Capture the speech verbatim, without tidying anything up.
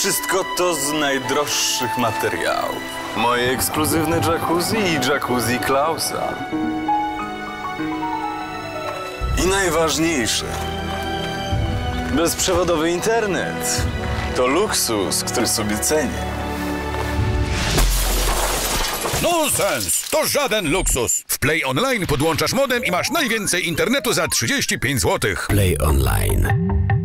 wszystko to z najdroższych materiałów. Moje ekskluzywne jacuzzi i jacuzzi Klausa. I najważniejsze, bezprzewodowy internet. To luksus, który sobie cenię. Nonsens! To żaden luksus! W Play Online podłączasz modem i masz najwięcej internetu za trzydzieści pięć złotych. Play Online.